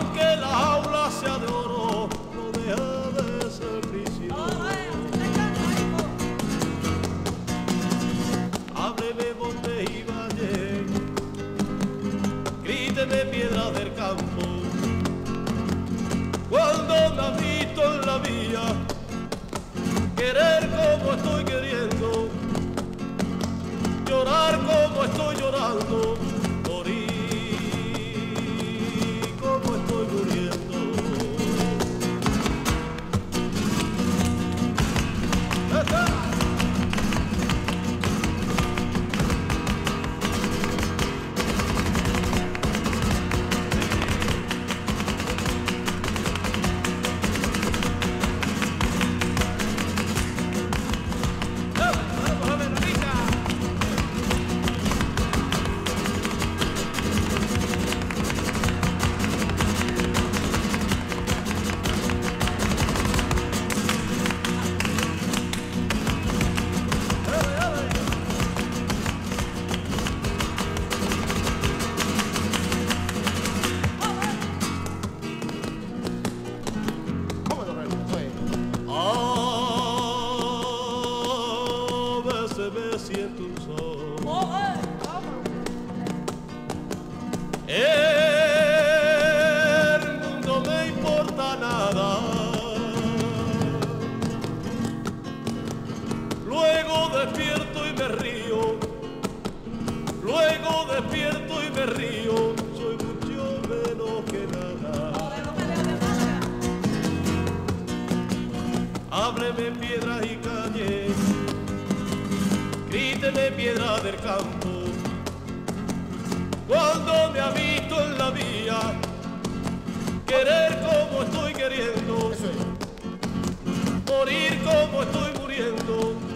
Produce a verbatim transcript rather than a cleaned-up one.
aunque la jaula sea de oro, no deja de ser prisión. Hábleme monte y valle, gríteme piedra del campo, cuando me ha visto en la vía, querer como estoy queriendo, llorar como estoy llorando, morir como estoy muriendo. Me siento solo. El mundo me importa nada. Luego despierto y me río. Luego despierto y me río. Soy mucho menos que nada. Hábleme piedras y calles, gríteme piedra del campo, cuando me ha visto en la vía, querer como estoy queriendo, morir como estoy muriendo.